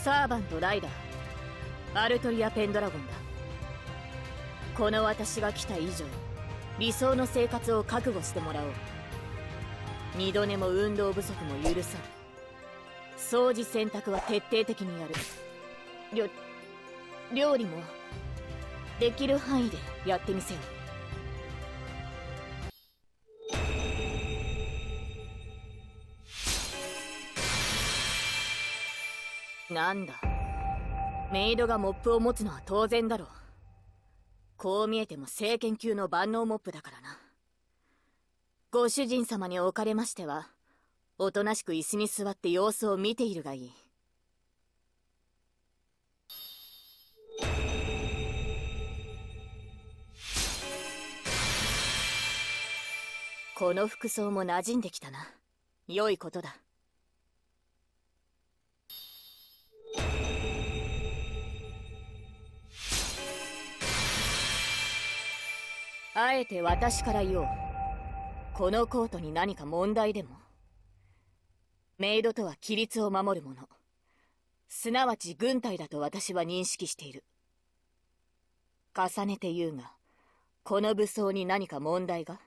サーバント・ライダー、アルトリア・ペンドラゴンだ。この私が来た以上、理想の生活を覚悟してもらおう。二度寝も運動不足も許さん。掃除洗濯は徹底的にやる。料理もできる範囲でやってみせよ。なんだ、メイドがモップを持つのは当然だろう。こう見えても聖剣級の万能モップだからな。ご主人様におかれましては、おとなしく椅子に座って様子を見ているがいい。この服装も馴染んできたな。良いことだ。あえて私から言おう。このコートに何か問題でも？メイドとは規律を守る者、すなわち軍隊だと私は認識している。重ねて言うが、この武装に何か問題が？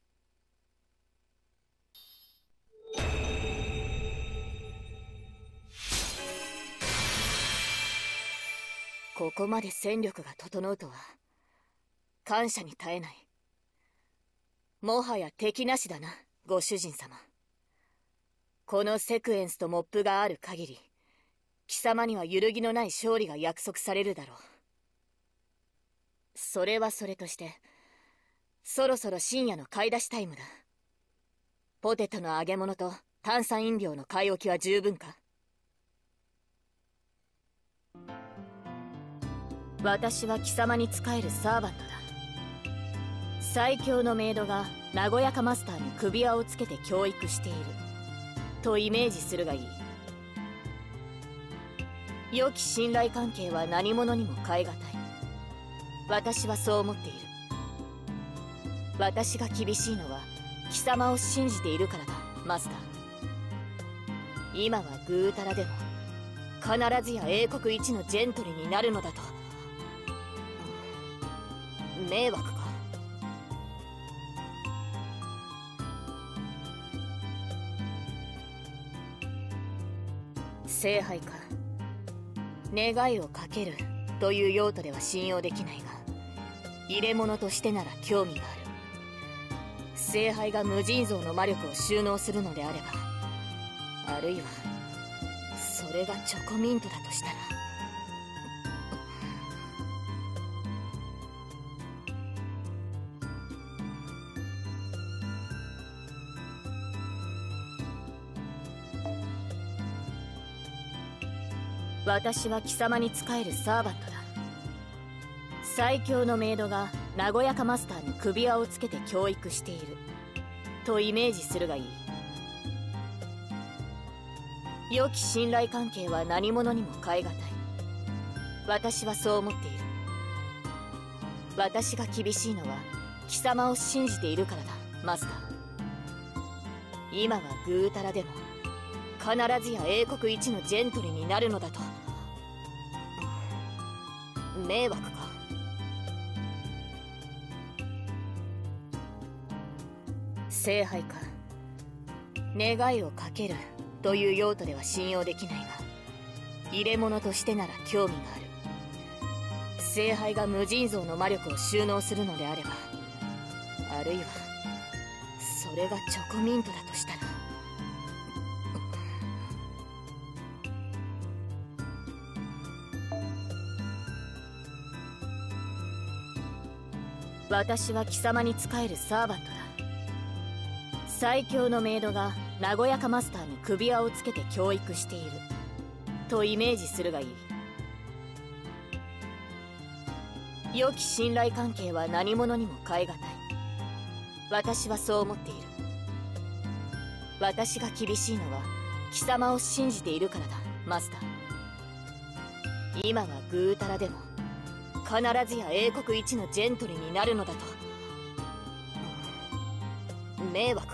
ここまで戦力が整うとは感謝に耐えない。もはや敵なしだな、ご主人様。このセクエンスとモップがある限り、貴様には揺るぎのない勝利が約束されるだろう。それはそれとして、そろそろ深夜の買い出しタイムだ。ポテトの揚げ物と炭酸飲料の買い置きは十分か？私は貴様に仕えるサーバントだ。最強のメイドが和やかマスターに首輪をつけて教育しているとイメージするがいい。良き信頼関係は何者にも代え難い。私はそう思っている。私が厳しいのは貴様を信じているからだ、マスター。今はぐうたらでも必ずや英国一のジェントルになるのだと。迷惑か？聖杯か。願いをかけるという用途では信用できないが、入れ物としてなら興味がある。聖杯が無尽蔵の魔力を収納するのであれば、あるいはそれがチョコミントだとしたら。私は貴様に仕えるサーバントだ。最強のメイドが和やかマスターに首輪をつけて教育しているとイメージするがいい。良き信頼関係は何者にも代え難い。私はそう思っている。私が厳しいのは貴様を信じているからだ、マスター。今はぐうたらでも必ずや英国一のジェントルになるのだと。迷惑か？聖杯か。願いをかけるという用途では信用できないが、入れ物としてなら興味がある。聖杯が無尽蔵の魔力を収納するのであれば、あるいはそれがチョコミントだとしたら。私は貴様に仕えるサーバントだ。最強のメイドが和やかマスターに首輪をつけて教育しているとイメージするがいい。良き信頼関係は何者にも代え難い。私はそう思っている。私が厳しいのは貴様を信じているからだ、マスター。今はぐうたらでも必ずや英国一のジェントルになるのだと。迷惑か？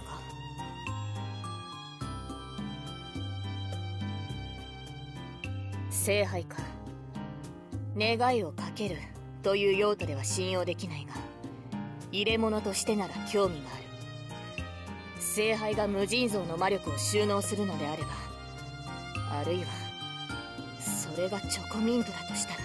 聖杯か。願いをかけるという用途では信用できないが、入れ物としてなら興味がある。聖杯が無尽蔵の魔力を収納するのであれば、あるいはそれがチョコミントだとしたら。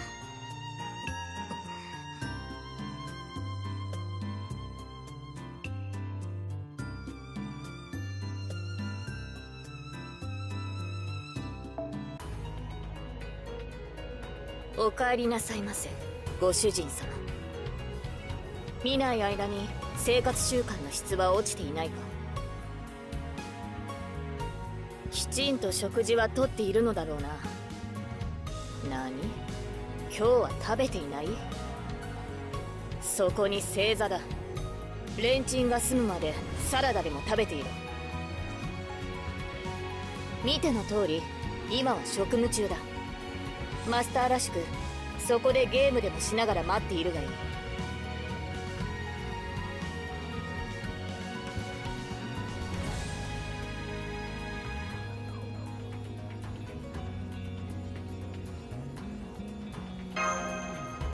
お帰りなさいませ、ご主人様。見ない間に生活習慣の質は落ちていないか。きちんと食事はとっているのだろうな。何？今日は食べていない？そこに正座だ。レンチンが済むまでサラダでも食べている。見ての通り、今は職務中だ。マスターらしくそこでゲームでもしながら待っているがいい。